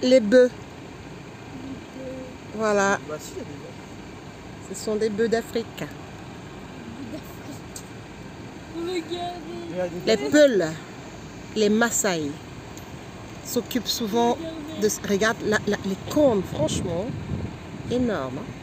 les bœufs. Voilà. Ce sont des bœufs d'Afrique. Les Peuls, les Maasai s'occupent souvent de... Regarde les cônes, franchement, énormes.